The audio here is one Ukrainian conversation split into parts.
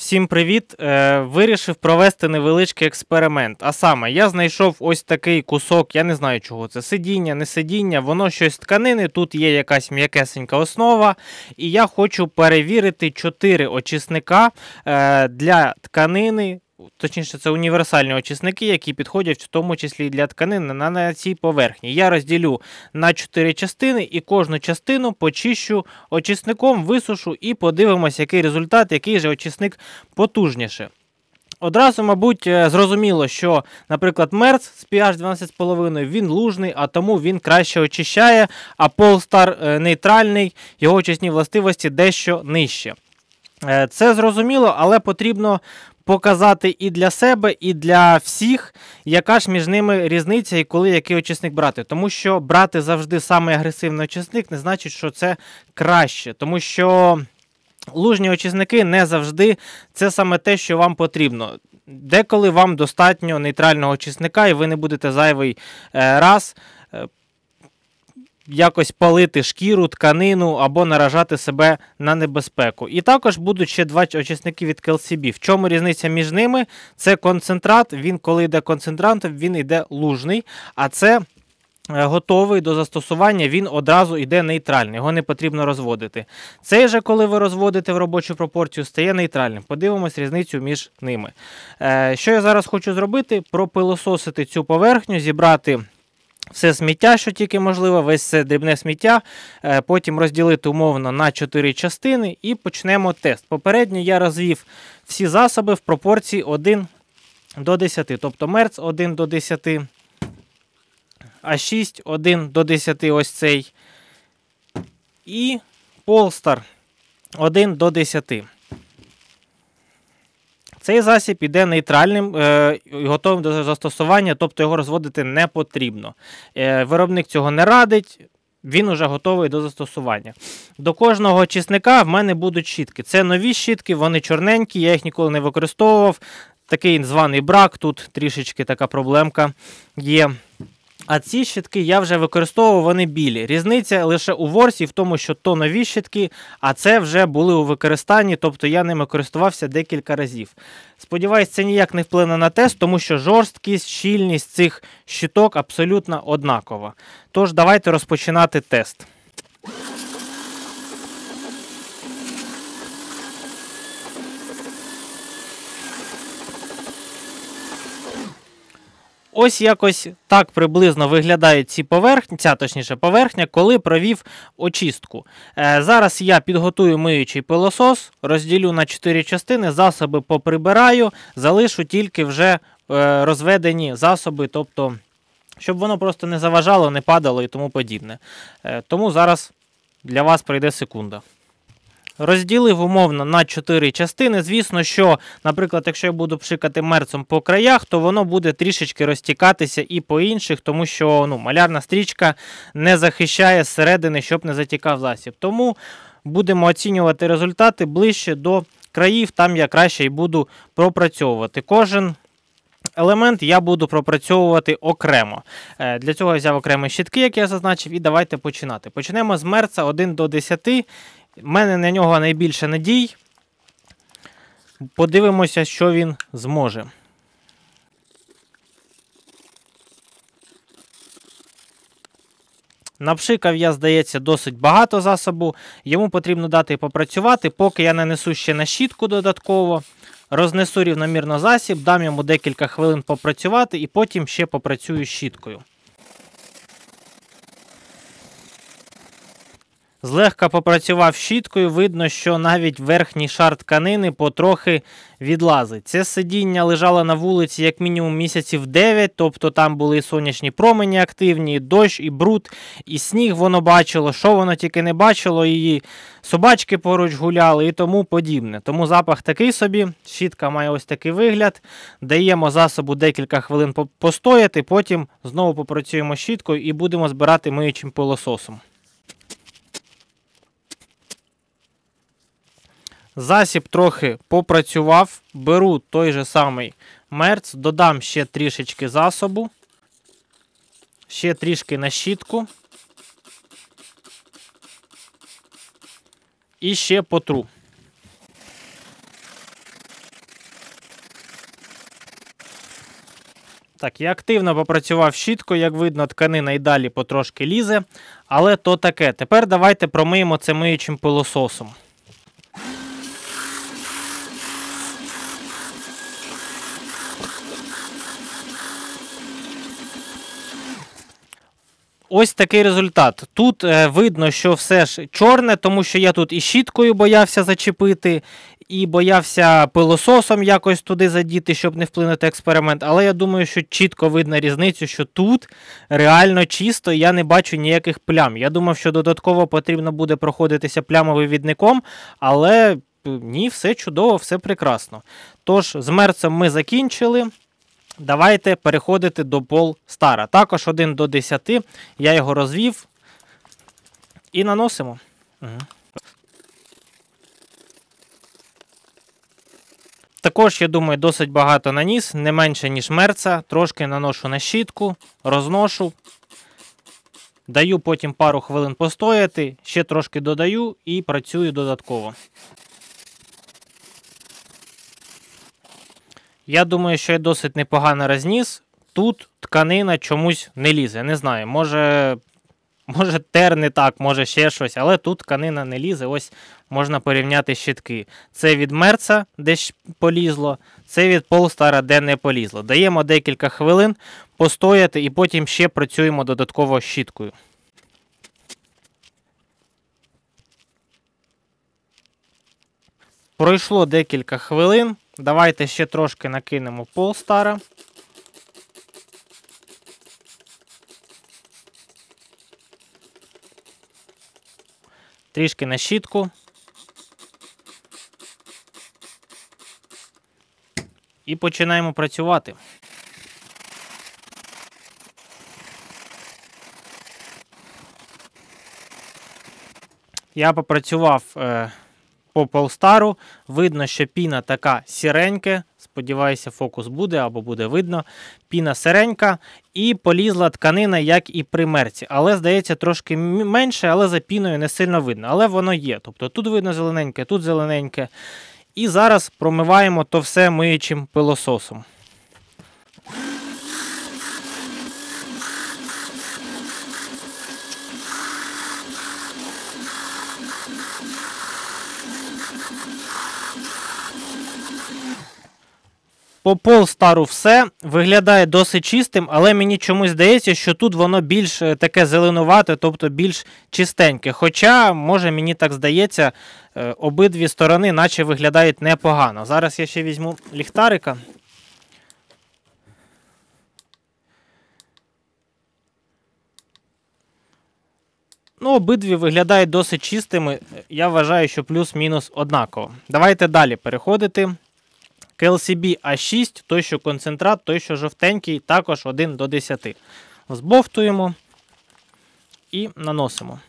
Всім привіт! Вирішив провести невеличкий експеримент. А саме, я знайшов ось такий кусок, я не знаю чого це, сидіння, не сидіння, воно щось з тканини, тут є якась м'якесенька основа. І я хочу перевірити 4 очисника для тканини. Точніше, це універсальні очисники, які підходять в тому числі і для тканини на цій поверхні. Я розділю на 4 частини і кожну частину почищу очисником, висушу і подивимось, який результат, який же очисник потужніше. Одразу, мабуть, зрозуміло, що, наприклад, мерц з pH 12,5, він лужний, а тому він краще очищає, а Polestar нейтральний, його очисні властивості дещо нижче. Це зрозуміло, але потрібно показати і для себе, і для всіх, яка ж між ними різниця і коли який очисник брати. Тому що брати завжди самий агресивний очисник не значить, що це краще. Тому що лужні очисники не завжди це саме те, що вам потрібно. Деколи вам достатньо нейтрального очисника і ви не будете зайвий раз якось палити шкіру, тканину або наражати себе на небезпеку. І також будуть ще 2 очисники від KLCB. В чому різниця між ними? Це концентрат, він коли йде концентрантом, він йде лужний, а це готовий до застосування, він одразу йде нейтральний, його не потрібно розводити. Цей же, коли ви розводите в робочу пропорцію, стає нейтральним. Подивимось різницю між ними. Що я зараз хочу зробити? Пропилососити цю поверхню, зібрати все сміття, що тільки можливо, весь це дрібне сміття, потім розділити умовно на 4 частини і почнемо тест. Попередньо я розвів всі засоби в пропорції 1 до 10, тобто мерц 1 до 10, А6 1 до 10 ось цей, і Polestar 1 до 10. Цей засіб іде нейтральним, готовим до застосування, тобто його розводити не потрібно. Виробник цього не радить, він уже готовий до застосування. До кожного очисника в мене будуть щітки. Це нові щітки, вони чорненькі, я їх ніколи не використовував. Такий званий брак, тут трішечки така проблемка є. А ці щітки я вже використовував, вони білі. Різниця лише у ворсі в тому, що то нові щітки, а це вже були у використанні, тобто я ними користувався декілька разів. Сподіваюсь, це ніяк не вплине на тест, тому що жорсткість, щільність цих щиток абсолютно однакова. Тож, давайте розпочинати тест. Ось якось так приблизно виглядають ці поверхні, ця поверхня, коли провів очистку. Зараз я підготую миючий пилосос, розділю на 4 частини, засоби поприбираю, залишу тільки вже розведені засоби, тобто, щоб воно просто не заважало, не падало і тому подібне. Тому зараз для вас пройде секунда. Розділив умовно на 4 частини. Звісно, що, наприклад, якщо я буду пшикати мерцем по краях, то воно буде трішечки розтікатися і по інших, тому що малярна стрічка не захищає зсередини, щоб не затікав засіб. Тому будемо оцінювати результати ближче до країв, там я краще і буду пропрацьовувати. Кожен елемент я буду пропрацьовувати окремо. Для цього я взяв окремі щітки, як я зазначив, і давайте починати. Почнемо з мерца 1 до 10. У мене на нього найбільше надій. Подивимося, що він зможе. Напшикав я, здається, досить багато засобу. Йому потрібно дати попрацювати, поки я нанесу ще на щітку додатково. Рознесу рівномірно засіб, дам йому декілька хвилин попрацювати і потім ще попрацюю щіткою. Злегка попрацював щіткою, видно, що навіть верхній шар тканини потрохи відлазить. Це сидіння лежало на вулиці як мінімум місяців 9, тобто там були і сонячні промені активні, і дощ, і бруд, і сніг воно бачило, що воно тільки не бачило, і собачки поруч гуляли і тому подібне. Тому запах такий собі, щітка має ось такий вигляд, даємо засобу декілька хвилин постояти, потім знову попрацюємо щіткою і будемо збирати миючим пилососом. Засіб трохи попрацював, беру той же самий мерц, додам ще трішечки засобу, ще трішки на щітку і ще потру. Так, я активно попрацював щіткою, як видно, тканина і далі потрошки лізе, але то таке. Тепер давайте промиємо це миючим пилососом. Ось такий результат. Тут видно, що все ж чорне, тому що я тут і щіткою боявся зачепити, і боявся пилососом якось туди задіти, щоб не вплинути експеримент. Але я думаю, що чітко видно різницю, що тут реально чисто, і я не бачу ніяких плям. Я думав, що додатково потрібно буде проходитися плямовивідником, але ні, все чудово, все прекрасно. Тож, з мерцем ми закінчили. Давайте переходити до Polestar. Також 1 до 10. Я його розвів і наносимо. Угу. Також, я думаю, досить багато наніс, не менше, ніж мерца. Трошки наношу на щітку, розношу. Даю потім пару хвилин постояти, ще трошки додаю і працюю додатково. Я думаю, що я досить непогано розніс. Тут тканина чомусь не лізе. Не знаю, може тер не так, може ще щось, але тут тканина не лізе. Ось можна порівняти щітки. Це від мерца, де полізло, це від Polestar, де не полізло. Даємо декілька хвилин постояти і потім ще працюємо додатково щіткою. Пройшло декілька хвилин. Давайте ще трошки накинемо Polestar. Трішки на щітку. І починаємо працювати. Я попрацював по Polestar. Видно, що піна така сіренька. Сподіваюся, фокус буде або буде видно. Піна сиренька і полізла тканина, як і при мерці. Але, здається, трошки менше, але за піною не сильно видно. Але воно є. Тобто тут видно зелененьке, тут зелененьке. І зараз промиваємо то все миючим пилососом. По Polestar все виглядає досить чистим, але мені чомусь здається, що тут воно більш таке зеленувате, тобто більш чистеньке. Хоча, може мені так здається, обидві сторони наче виглядають непогано. Зараз я ще візьму ліхтарика. Ну, обидві виглядають досить чистими. Я вважаю, що плюс-мінус однаково. Давайте далі переходити. KLCB A6, той, що концентрат, той, що жовтенький, також 1 до 10. Збовтуємо і наносимо.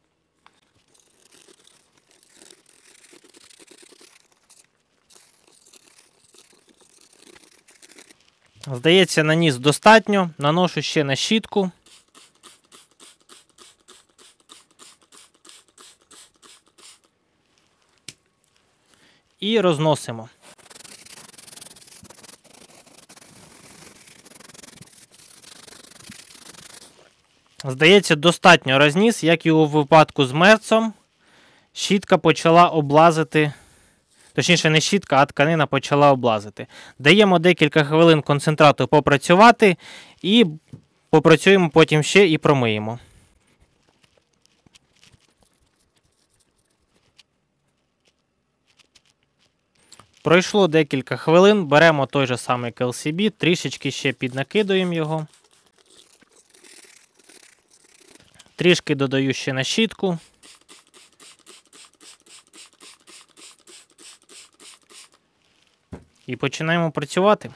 Здається, наніс достатньо. Наношу ще на щітку. І розносимо. Здається, достатньо розніс, як і у випадку з мерцом. Щітка почала облазити, точніше не щітка, а тканина почала облазити. Даємо декілька хвилин концентрату попрацювати і попрацюємо потім ще і промиємо. Пройшло декілька хвилин, беремо той же самий KLCB, трішечки ще піднакидуємо його. Трішки додаю ще на щітку. І починаємо працювати.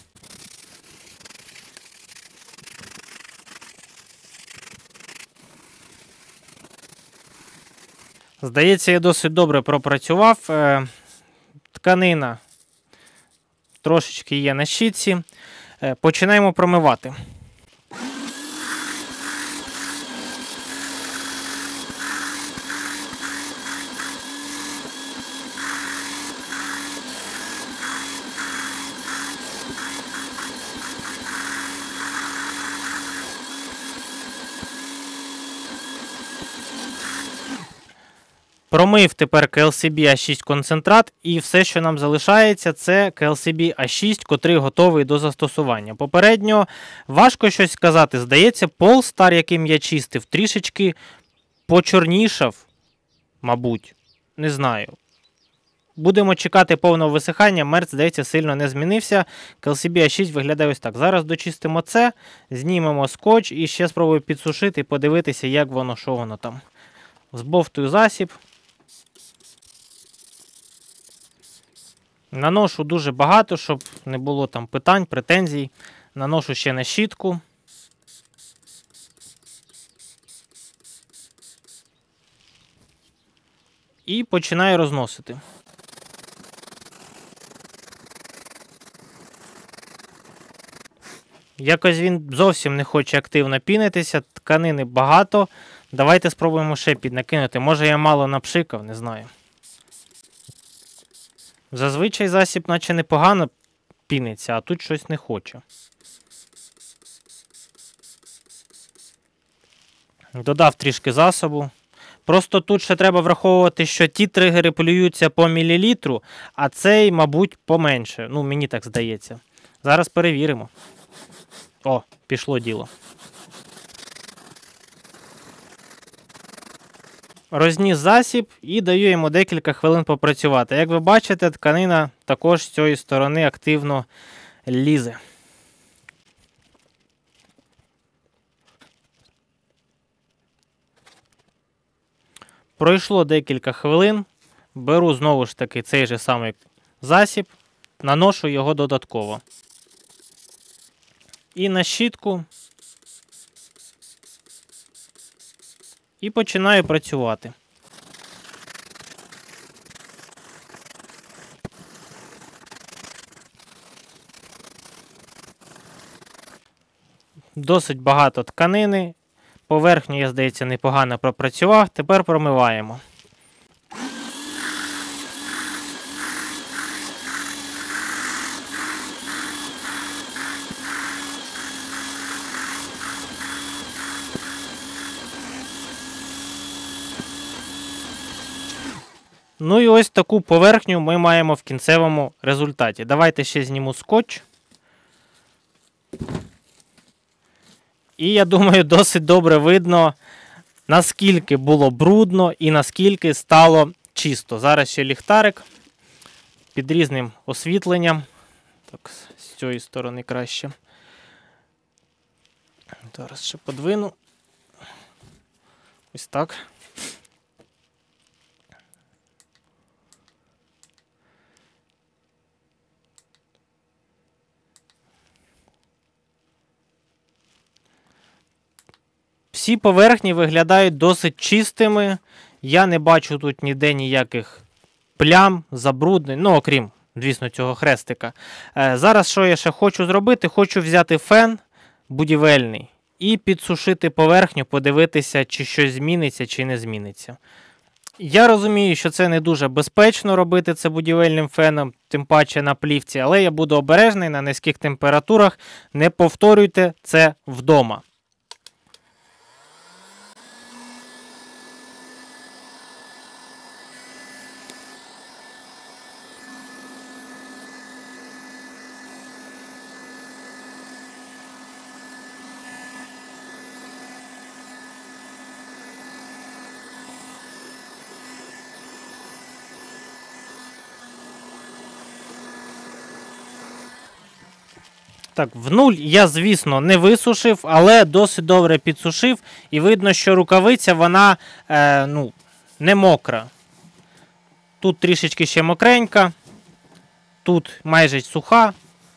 Здається, я досить добре пропрацював. Тканина трошечки є на щітці. Починаємо промивати. Промив тепер KLCB A6 концентрат, і все, що нам залишається, це KLCB A6, котрий готовий до застосування. Попередньо важко щось сказати. Здається, Polestar, яким я чистив, трішечки почорнішав, мабуть. Не знаю. Будемо чекати повного висихання. Мерц, здається, сильно не змінився. KLCB A6 виглядає ось так. Зараз дочистимо це, знімемо скотч і ще спробую підсушити і подивитися, як воно, що воно там. Збовтую засіб. Наношу дуже багато, щоб не було там питань, претензій. Наношу ще на щітку. І починаю розносити. Якось він зовсім не хоче активно пінитися, тканини багато. Давайте спробуємо ще піднакинути. Може я мало напшикав, не знаю. Зазвичай засіб наче непогано піниться, а тут щось не хоче. Додав трішки засобу. Просто тут ще треба враховувати, що ті тригери полюються по мілілітру, а цей, мабуть, поменше. Ну, мені так здається. Зараз перевіримо. О, пішло діло. Розніс засіб і даю йому декілька хвилин попрацювати. Як ви бачите, тканина також з цієї сторони активно лізе. Пройшло декілька хвилин. Беру знову ж таки цей же самий засіб, наношу його додатково. І на щітку. І починаю працювати. Досить багато тканини. Поверхню я, здається, непогано пропрацював. Тепер промиваємо. Ну і ось таку поверхню ми маємо в кінцевому результаті. Давайте ще зніму скотч. І я думаю, досить добре видно, наскільки було брудно і наскільки стало чисто. Зараз ще ліхтарик під різним освітленням. Так, з цієї сторони краще. Зараз ще подвину. Ось так. Всі поверхні виглядають досить чистими. Я не бачу тут ніде ніяких плям, забруднень, ну окрім, звісно, цього хрестика. Зараз що я ще хочу зробити? Хочу взяти фен будівельний і підсушити поверхню, подивитися, чи щось зміниться, чи не зміниться. Я розумію, що це не дуже безпечно робити це будівельним феном, тим паче на плівці, але я буду обережний на низьких температурах. Не повторюйте це вдома. Так, в нуль я, звісно, не висушив, але досить добре підсушив. І видно, що рукавиця, вона не мокра. Тут трішечки ще мокренька, тут майже суха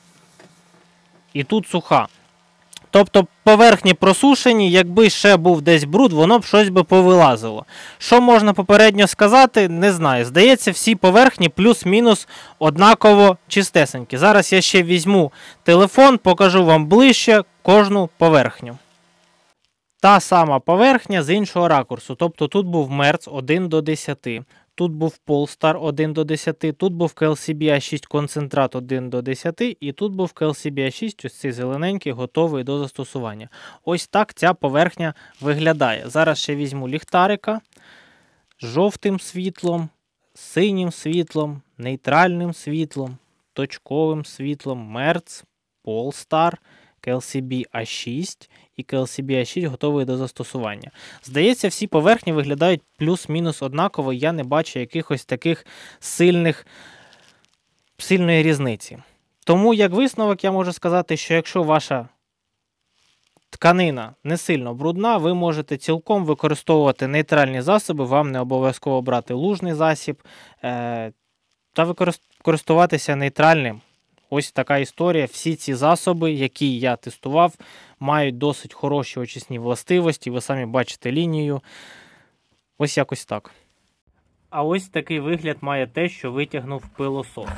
і тут суха. Тобто поверхні просушені, якби ще був десь бруд, воно б щось би повилазило. Що можна попередньо сказати, не знаю. Здається, всі поверхні плюс-мінус однаково чистесенькі. Зараз я ще візьму телефон, покажу вам ближче кожну поверхню. Та сама поверхня з іншого ракурсу. Тобто тут був Мерц 1 до 10. Тут був Polestar 1 до 10, тут був KLCB A6 концентрат 1 до 10, і тут був KLCB A6, ось цей зелененький, готовий до застосування. Ось так ця поверхня виглядає. Зараз ще візьму ліхтарика, жовтим світлом, синім світлом, нейтральним світлом, точковим світлом, Мерц, Polestar, KLCB A6 і KLCB A6 готовий до застосування. Здається, всі поверхні виглядають плюс-мінус однаково, я не бачу якихось таких сильної різниці. Тому, як висновок, я можу сказати, що якщо ваша тканина не сильно брудна, ви можете цілком використовувати нейтральні засоби, вам не обов'язково брати лужний засіб та користуватися нейтральним. Ось така історія. Всі ці засоби, які я тестував, мають досить хороші очисні властивості. Ви самі бачите лінію. Ось якось так. А ось такий вигляд має те, що витягнув пилосос.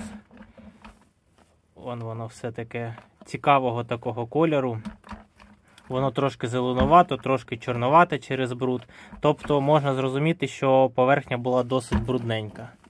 Воно все таке цікавого такого кольору. Воно трошки зеленувато, трошки чорновате через бруд. Тобто можна зрозуміти, що поверхня була досить брудненька.